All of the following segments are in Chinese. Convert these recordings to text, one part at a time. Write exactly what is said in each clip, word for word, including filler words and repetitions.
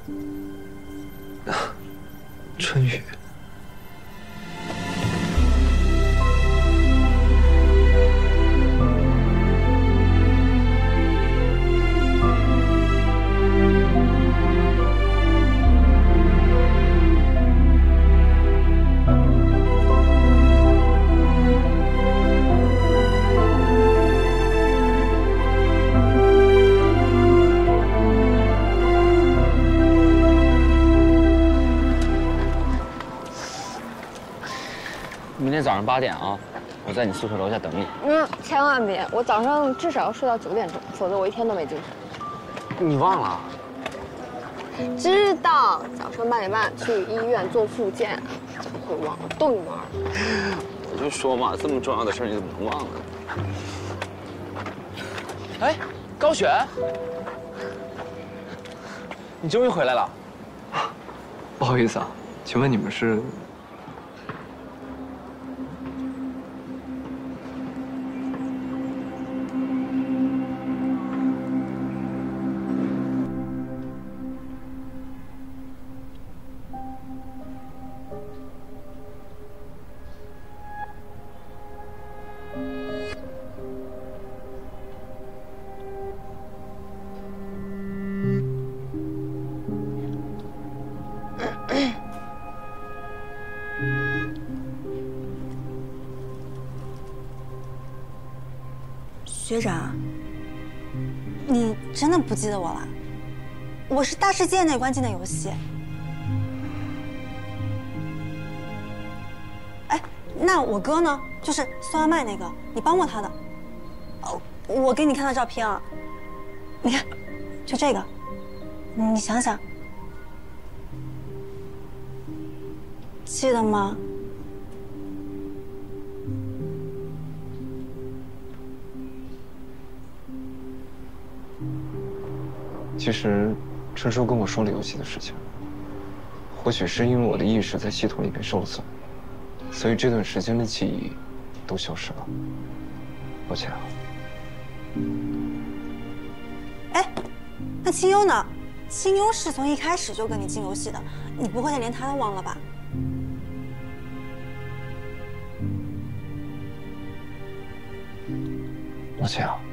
春雨。 明天早上八点啊，我在你宿舍楼下等你。 嗯，千万别，我早上至少要睡到九点钟，否则我一天都没精神。 你忘了？ 知道，早上八点半去医院做复健，怎么会忘了？逗你玩。 我就说嘛，这么重要的事你怎么能忘了？哎，高璇，你终于回来了。 不好意思啊，请问你们是？ 学长，你真的不记得我了？我是大世界那关进的游戏。哎，那我哥呢？就是送外卖那个，你帮过他的。哦，我给你看他照片啊。你看，就这个，你想想，记得吗？ 其实，春叔跟我说了游戏的事情。或许是因为我的意识在系统里面受了损，所以这段时间的记忆都消失了。抱歉啊。 哎，那清幽呢？清幽是从一开始就跟你进游戏的，你不会连他都忘了吧？ 抱歉啊。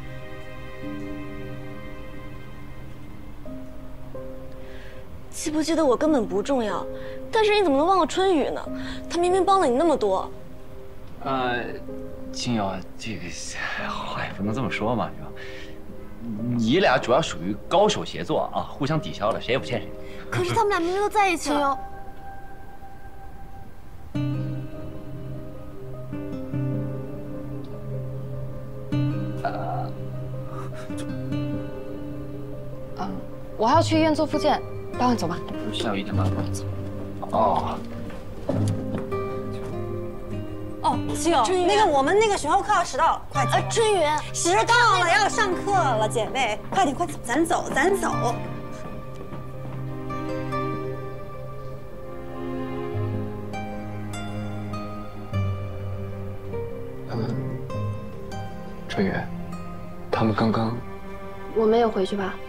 记不记得我根本不重要，但是你怎么能忘了春雨呢？他明明帮了你那么多。 呃，清瑶，这个话也不能这么说嘛，是吧？你俩主要属于高手协作啊，互相抵消了，谁也不欠谁。 可是他们俩明明都在一起了。 呃，嗯，我还要去医院做复健。 八万走吧， 下午一点半吧。哦。 哦，清友，那个我们那个学后课要迟到了，快走！ 春雨， 迟到了，要上课了，姐妹，快点，快走，咱走，咱走。 嗯，春雨，他们刚刚…… 我没有回去吧？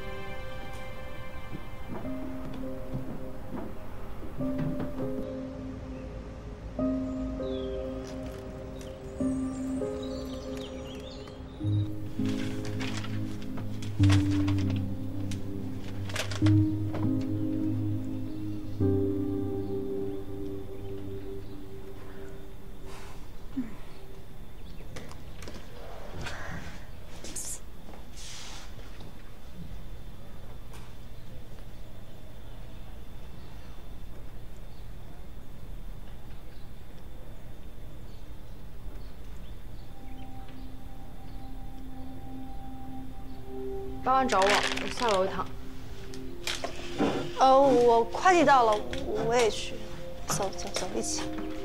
八万找我，我下楼一趟。 呃，我快递到了，我也去。走走走，一起。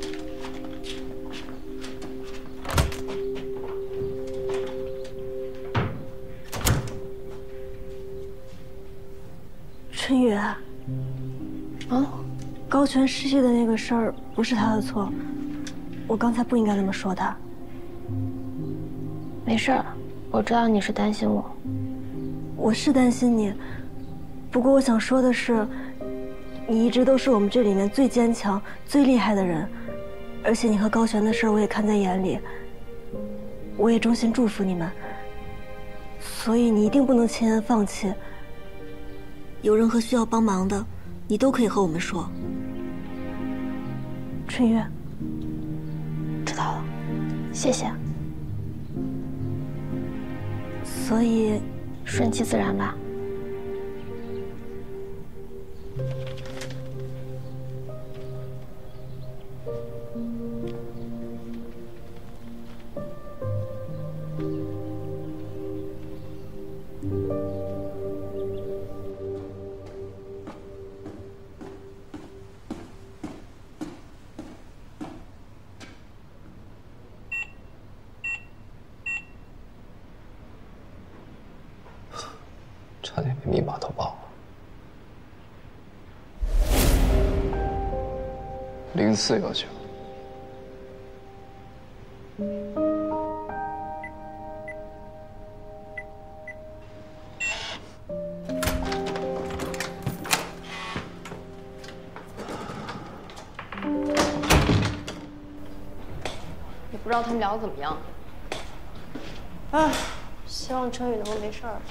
春雨，啊，高泉失忆的那个事儿不是他的错，我刚才不应该那么说他。 没事儿，我知道你是担心我。 我是担心你， 不过我想说的是，你一直都是我们这里面最坚强、最厉害的人，而且你和高璇的事我也看在眼里，我也衷心祝福你们。所以你一定不能轻言放弃。有任何需要帮忙的，你都可以和我们说。春月，知道了，谢谢。所以，顺其自然吧。 差点连密码都忘了。零四幺九。 也不知道他们聊得怎么样。唉，希望春雨能够没事儿。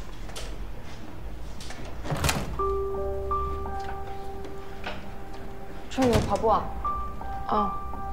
春雨跑步啊？哦。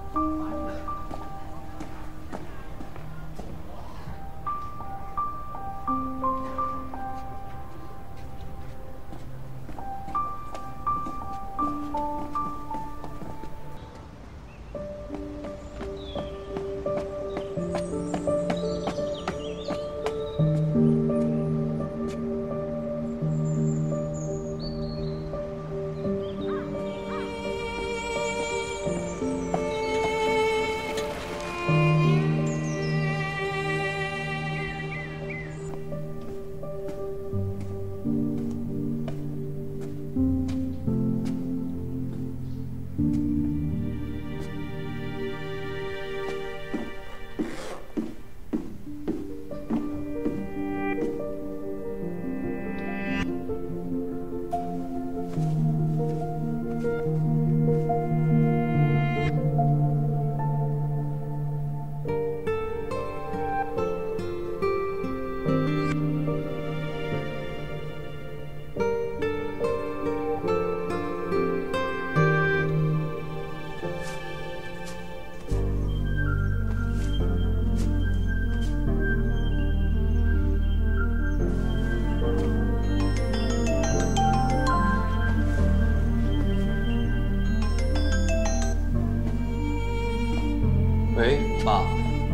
喂，爸。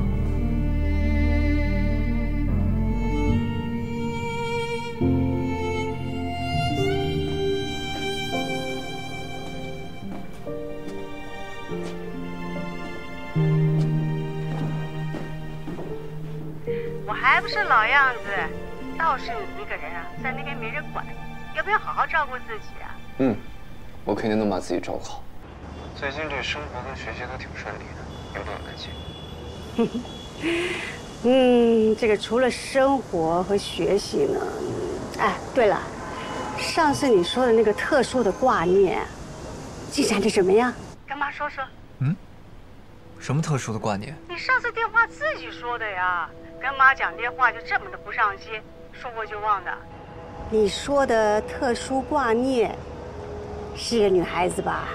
我还不是老样子，倒是你一个人啊，在那边没人管，要不要好好照顾自己啊？ 嗯，我肯定能把自己照顾好。最近这生活跟学习都挺顺利的。 有点担心。 嗯，这个除了生活和学习呢，哎，对了，上次你说的那个特殊的挂念，进展的怎么样？跟妈说说。 嗯？什么特殊的挂念？ 你上次电话自己说的呀，跟妈讲电话就这么的不上心，说过就忘的。你说的特殊挂念，是个女孩子吧？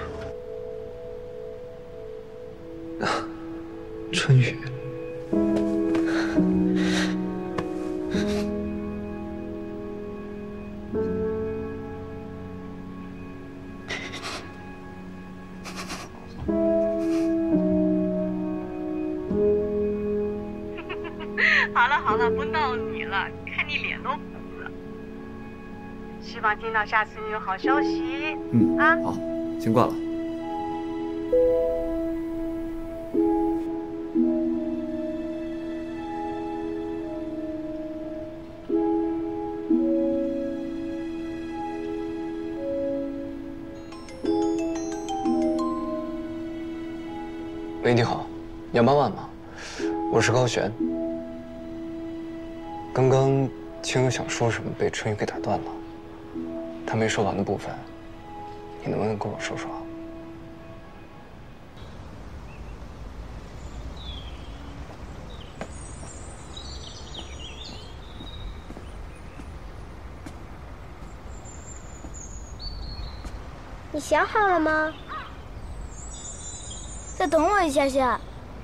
啊。 春雨， 好了好了，不闹你了，看你脸都红了。希望听到下次你有好消息。 嗯啊， 好，先挂了。 喂，你好，杨八万吗？我是高璇。刚刚青友想说什么被春雨给打断了。 他没说完的部分，你能不能跟我说说？ 你想好了吗？再等我一下下。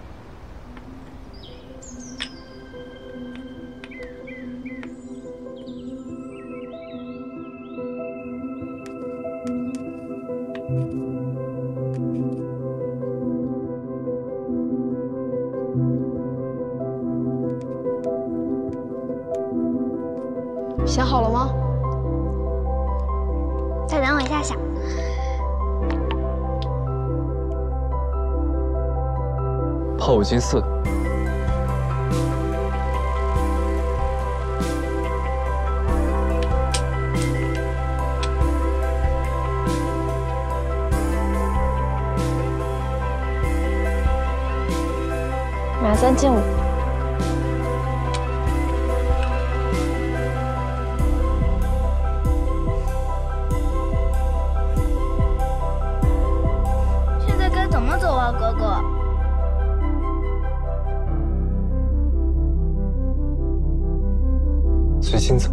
想好了吗？ 再等我一下下。 炮五进四。 马三进五。现在该怎么走啊，哥哥？ 随心走。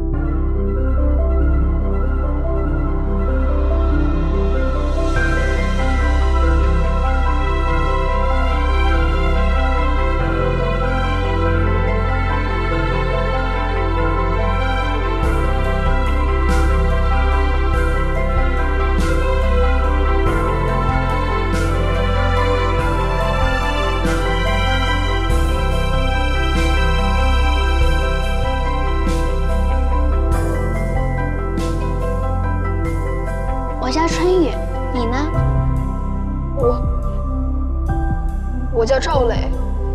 我叫春雨，你呢？ 我，我叫赵磊。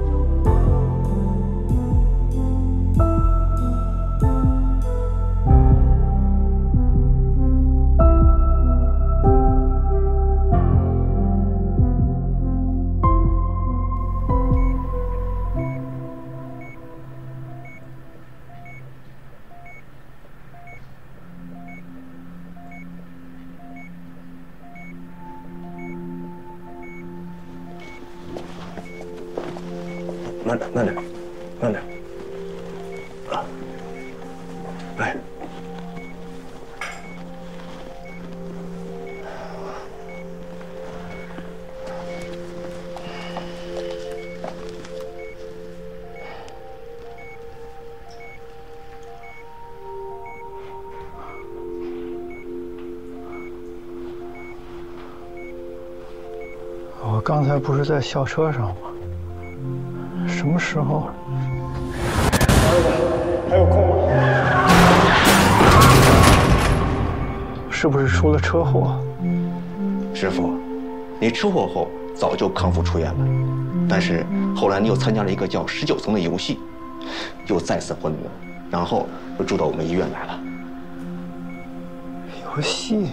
慢点，慢点，慢点。啊，来。 我刚才不是在校车上吗？什么时候？还有空吗？是不是出了车祸？ 师傅，你车祸后早就康复出院了，但是后来你又参加了一个叫十九层的游戏，又再次昏迷了，然后又住到我们医院来了。 游戏？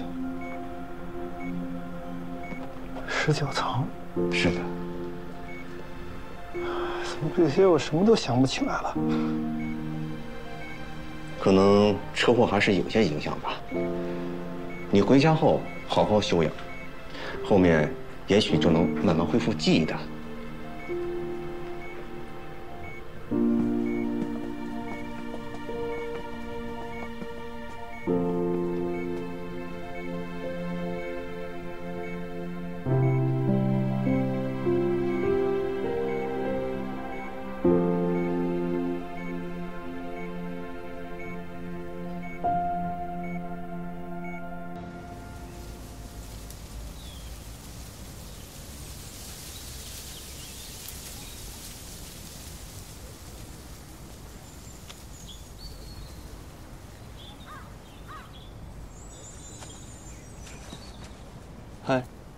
十九层？ 是的。 怎么这些我什么都想不起来了？ 可能车祸还是有些影响吧。你回家后好好休养，后面也许就能慢慢恢复记忆的。 嗨，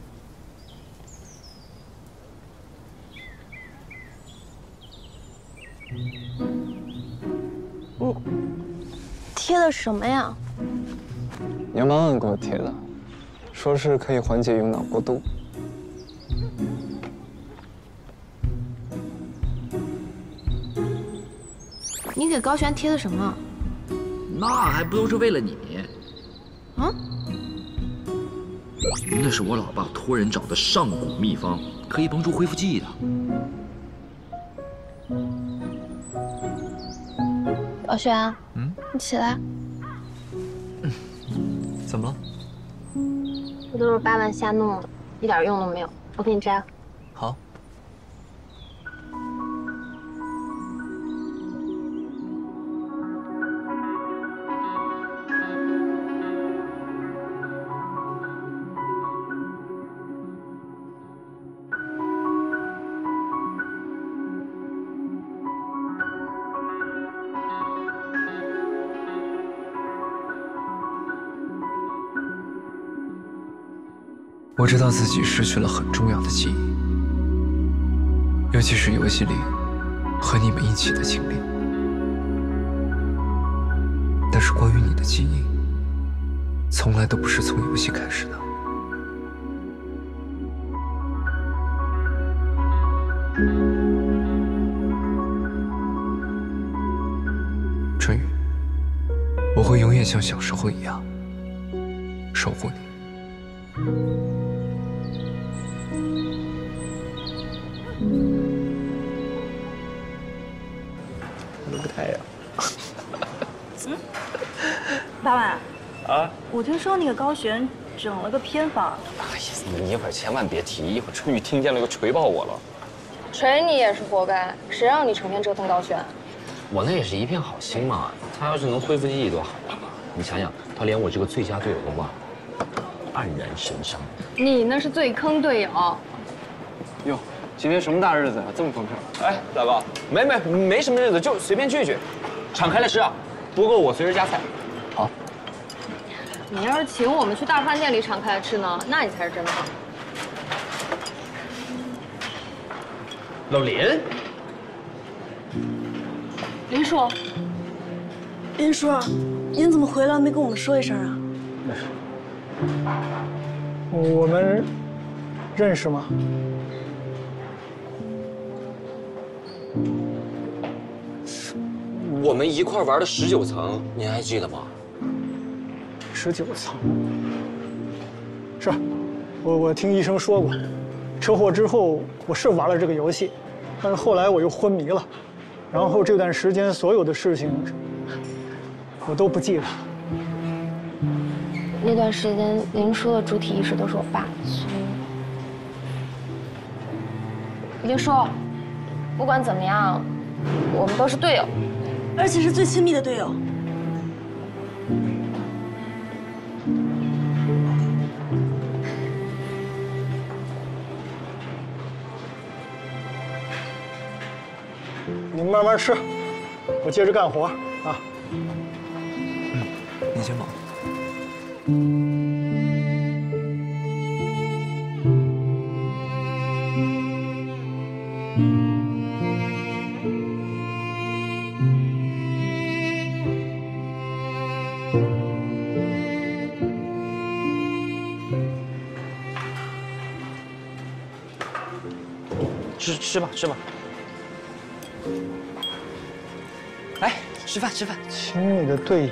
你贴的什么呀？ 杨妈妈给我贴的，说是可以缓解用脑过度。 你给高璇贴的什么？ 那还不都是为了你？ 啊？ 那是我老爸托人找的上古秘方，可以帮助恢复记忆的。 老轩，嗯，你起来。 嗯，怎么了？ 这都是八万瞎弄的，一点用都没有。我给你摘。 好。我知道自己失去了很重要的记忆，尤其是游戏里和你们一起的经历。但是关于你的记忆，从来都不是从游戏开始的。春雨，我会永远像小时候一样守护你。那个太阳。 嗯，八万啊， 我听说那个高璇整了个偏方。 哎呀，你一会儿千万别提，一会儿春雨听见了又锤爆我了。 锤你也是活该，谁让你成天折腾高璇？ 我那也是一片好心嘛，他要是能恢复记忆多好啊！你想想，他连我这个最佳队友都忘了，黯然神伤。 你那是最坑队友。 哟，今天什么大日子啊，这么丰盛？ 哎，大哥，没没没什么日子，就随便聚聚，敞开了吃啊，不够我随时加菜。好。 你要是请我们去大饭店里敞开了吃呢，那你才是真胖。 老林， 林叔， 林叔，您怎么回来没跟我们说一声啊？ 我们认识吗？ 我们一块玩的十九层，您还记得吗？ 十九层。是，我我听医生说过，车祸之后我是玩了这个游戏，但是后来我又昏迷了，然后这段时间所有的事情我都不记得。 那段时间，林叔的主体意识都是我爸的，所以林叔，不管怎么样，我们都是队友， 而且是最亲密的队友。 你们慢慢吃，我接着干活啊。 嗯，你先忙。 吃吃吧，吃吧。来，吃饭吃饭。 亲密的队友。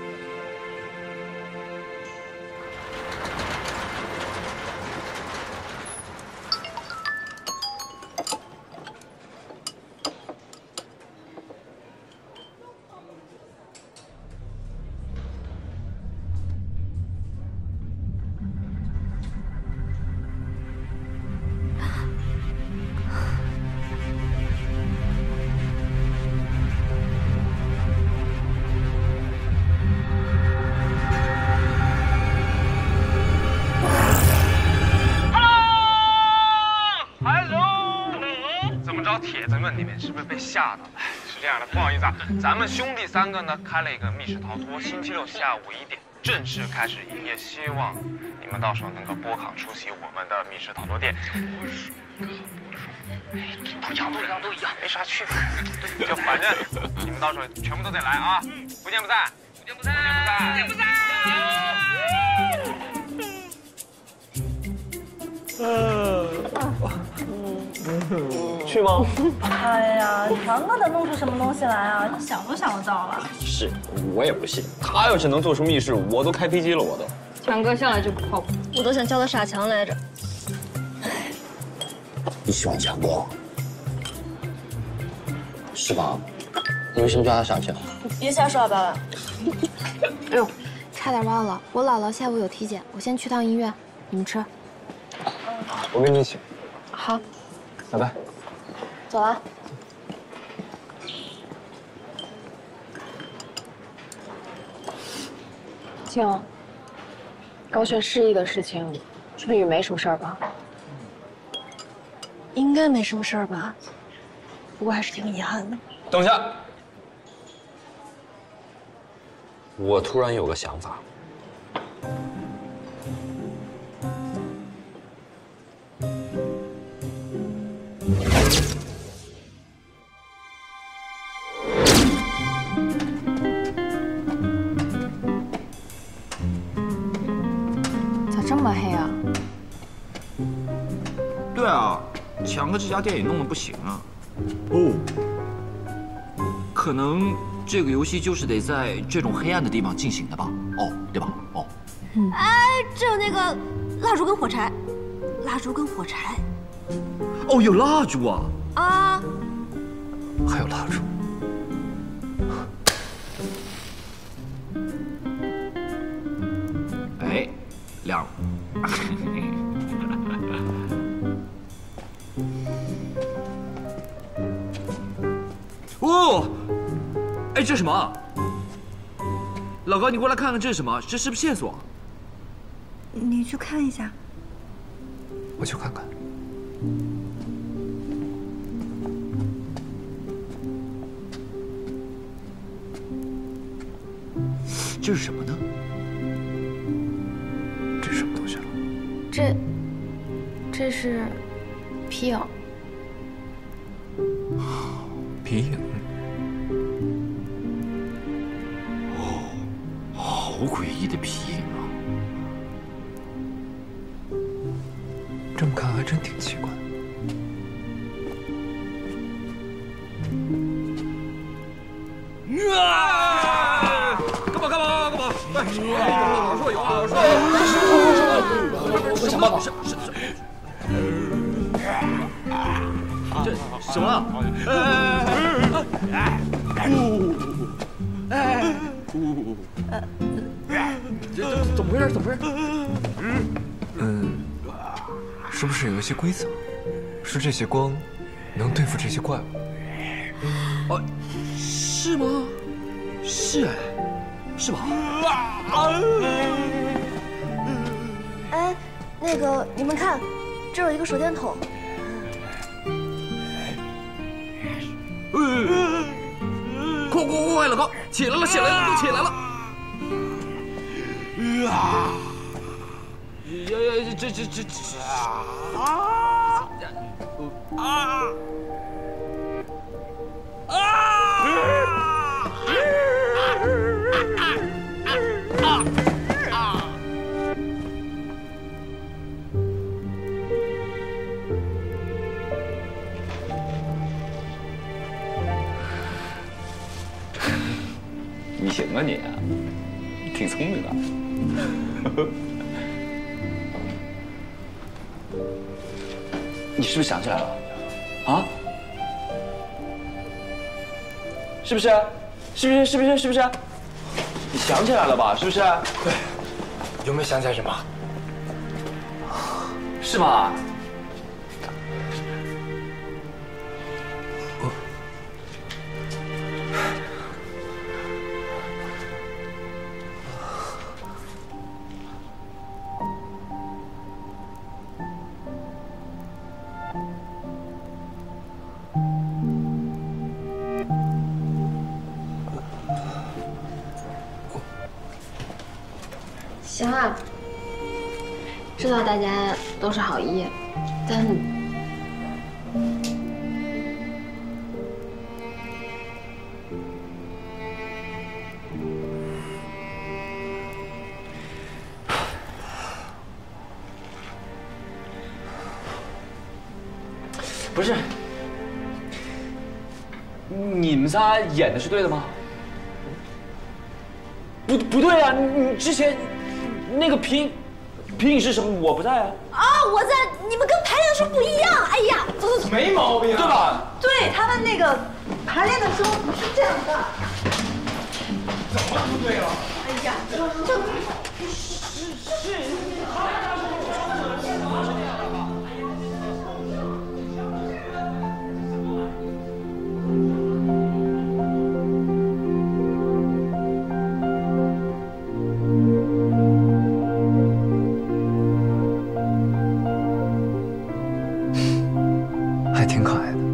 铁子们，你们是不是被吓到了？是这样的，不好意思啊，咱们兄弟三个呢开了一个密室逃脱，星期六下午一点正式开始营业，希望你们到时候能够拨卡出席我们的密室逃脱店。不一样，不一样，都一样，没啥区别。就反正你们到时候全部都得来啊，不见不散，不见不散，不见不散， 嗯，去吗？ 哎呀，堂哥得弄出什么东西来啊？想都想得到了。 是，我也不信，他他要是能做出密室，我都开飞机了，我都。 强哥向来就不靠谱， 我都想叫他傻强来着。 你喜欢强哥，是吧？你为什么叫他傻强？ 你别瞎说啊，爸爸。 哎呦，差点忘了，我姥姥下午有体检，我先去趟医院，你们吃。 我跟你一起。 好， 拜拜。 走了。静，高璇失忆的事情，春雨没什么事儿吧？ 应该没什么事儿吧，不过还是挺遗憾的。 等一下，我突然有个想法。 咋这么黑啊？ 对啊，强哥这家店也弄得不行啊。哦，可能这个游戏就是得在这种黑暗的地方进行的吧？哦，对吧？哦。 嗯。哎，这有那个蜡烛跟火柴，蜡烛跟火柴。 哦，有蜡烛啊！ 啊。 还有蜡烛。 哎，亮了。哦，哎，这什么？老高，你过来看看这是什么？这是不是线索？ 你去看一下。 我去看看。 这是什么呢？ 这是什么东西啊？ 这，这是皮影。 皮影。 哦，好诡异的皮影啊！ 这么看还真挺奇怪。 啊！干嘛干嘛干嘛？我说有啊，我说有。什么？什什什？这什么？哎哎哎！这这怎么回事？怎么回事？ 嗯，是不是有一些规则？是这些光能对付这些怪物？ 哦，是吗？是哎，是吧？ 哎，那个你们看，这有一个手电筒。 快快快，老高，起来了，起来了，都起来了！啊！呀呀，这这这这啊啊啊！你行啊你，挺聪明的。你是不是想起来了？啊？是不是？是不是？是不是？是不是？你想起来了吧？是不是？ 对。有没有想起来什么？ 是吗？ 行啊，知道大家都是好意，但不是，你们仨演的是对的吗？ 不不对啊！你你之前那个评评影是什么？我不在啊。 啊，我在，你们跟排练的时候不一样。哎呀，走走走， 没毛病、啊， 对吧？ 对他们那个排练的时候不是这样的。 怎么不对了？ 哎呀，这这是是。 还挺可爱的。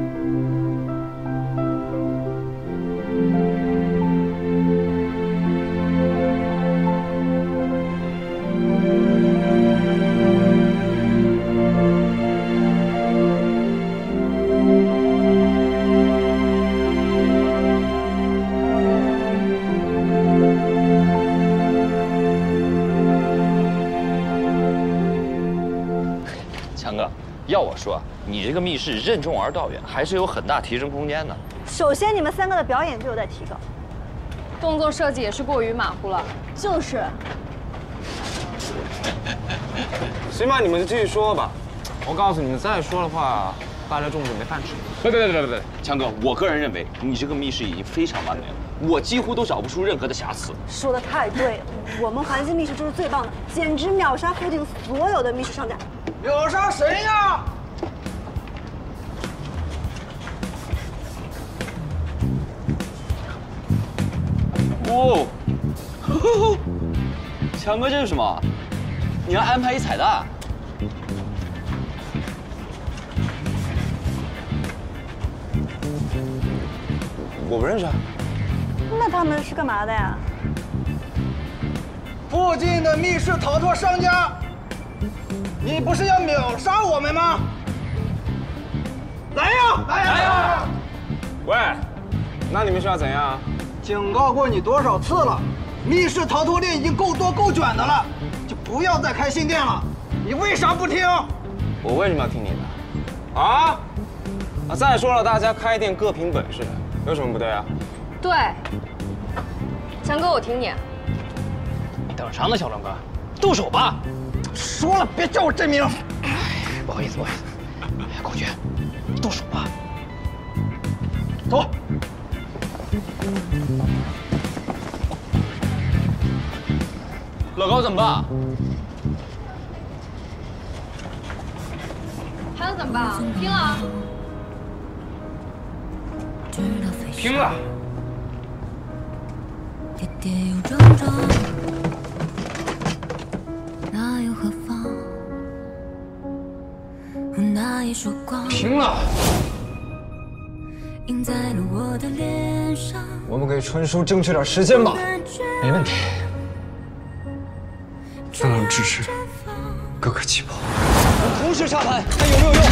强哥，要我说，你这个密室任重而道远，还是有很大提升空间的。 首先，你们三个的表演就有待提高， 动作设计也是过于马虎了。 就是。 行吧，你们就继续说吧。我告诉你们，再说的话，大家中午就没饭吃。 别别别别别！强哥，我个人认为你这个密室已经非常完美了，我几乎都找不出任何的瑕疵。 说的太对了，我们环境密室就是最棒的，简直秒杀附近所有的密室商家。 秒杀谁呀？ 哦，强哥，这是什么？你要安排一彩蛋？ 我不认识啊。 那他们是干嘛的呀？ 附近的密室逃脱商家，你不是要秒杀我们吗？来呀，来呀！来呀！ 喂，那你们是要怎样？ 警告过你多少次了，密室逃脱店已经够多够卷的了，就不要再开新店了。你为啥不听？ 我为什么要听你的？啊？啊！再说了，大家开店各凭本事，有什么不对啊？ 对，强哥，我听你。 你等啥呢，小张哥？动手吧！ 说了，别叫我真名。 哎，不好意思，不好意思。孔雀，动手吧。 走。 老高怎么办？ 还能怎么办啊？拼了啊！ 拼了！ 跌跌又撞撞，那又何妨？那一束光， 拼了！ 印在了我的脸上。 我们给春叔争取点时间吧。没问题。三郎支持，哥哥起跑。 同时下盘，看有没有用。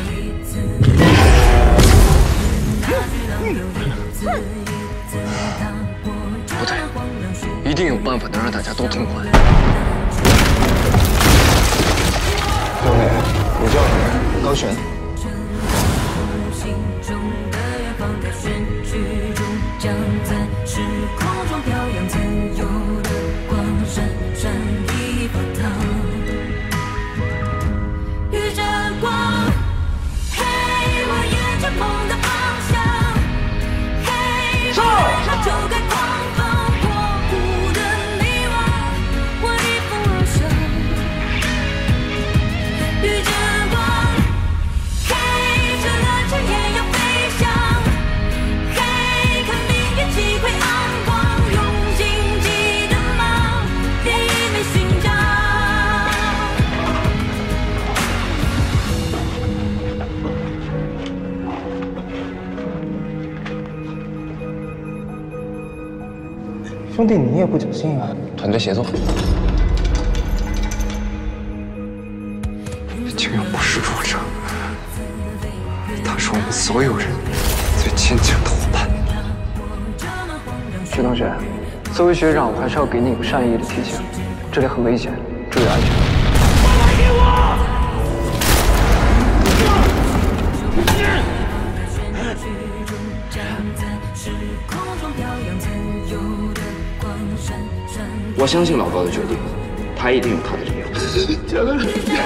不对，一定有办法能让大家都痛快。 兄弟，我叫你高璇。 兄弟，你也不侥幸啊！ 团队协作，景阳不是弱者，他是我们所有人最坚强的伙伴。徐同学，作为学长，我还是要给你个善意的提醒，这里很危险，注意安全。 放开我！ 时空中飘扬曾有的光闪。 我相信老高的决定，他一定有他的理由。 小哥。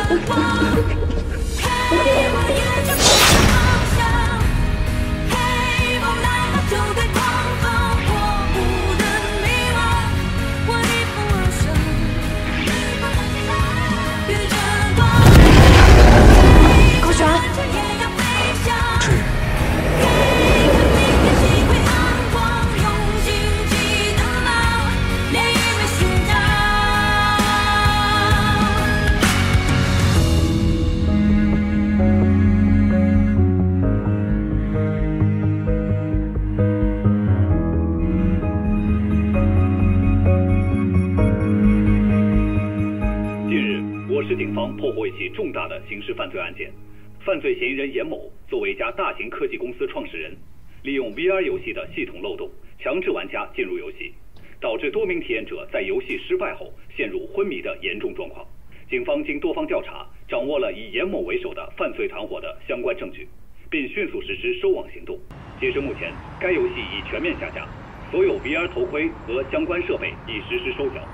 破获一起重大的刑事犯罪案件，犯罪嫌疑人严某作为一家大型科技公司创始人，利用 V R 游戏的系统漏洞，强制玩家进入游戏，导致多名体验者在游戏失败后陷入昏迷的严重状况。警方经多方调查，掌握了以严某为首的犯罪团伙的相关证据，并迅速实施收网行动。截至目前，该游戏已全面下架，所有 V R 头盔和相关设备已实施收缴。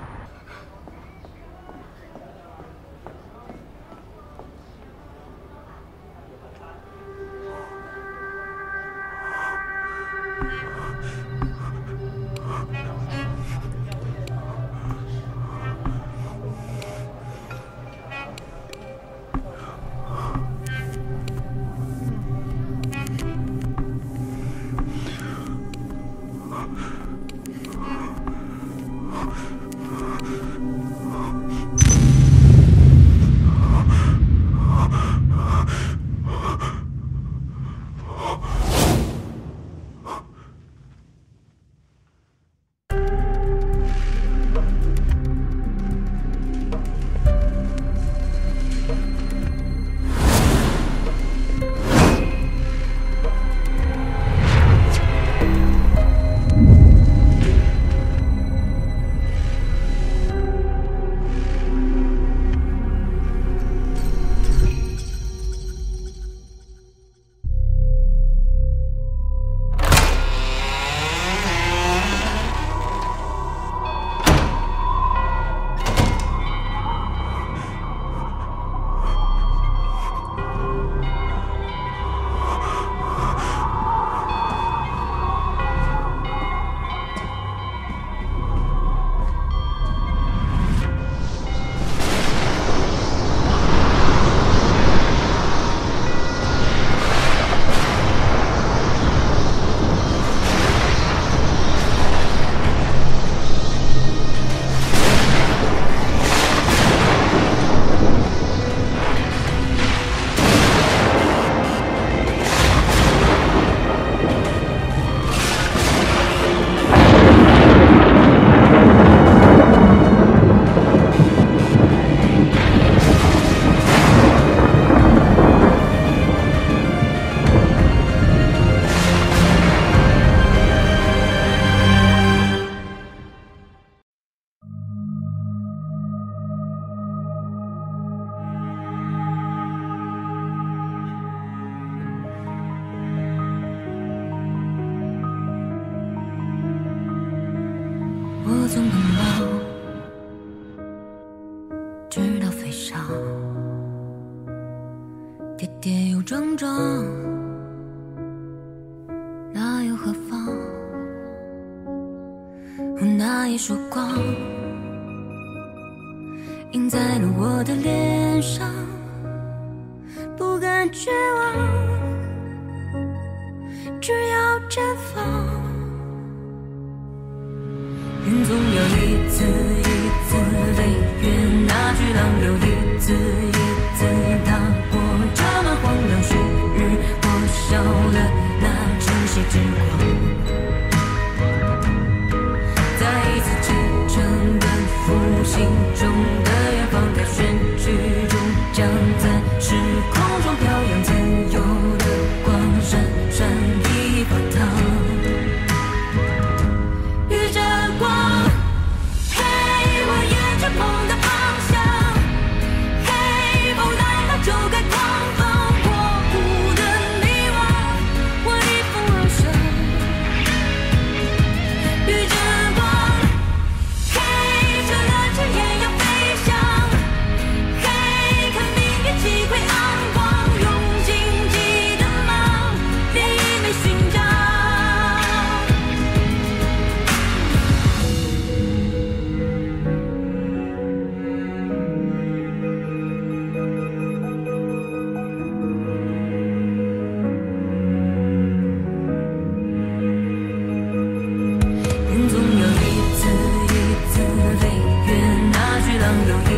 我从奔跑，直到飞翔，跌跌又撞撞，那又何妨？那一束光，映在了我的脸上，不敢绝望，只要绽放。 云总要一次一次飞越那巨浪流，一次一次踏过这漫荒凉旭日，破晓了那晨曦之光，再一次启程奔赴心中的远方，在旋曲中将在时空中飘扬，自由的光闪闪一发烫。 与着光，陪着浪有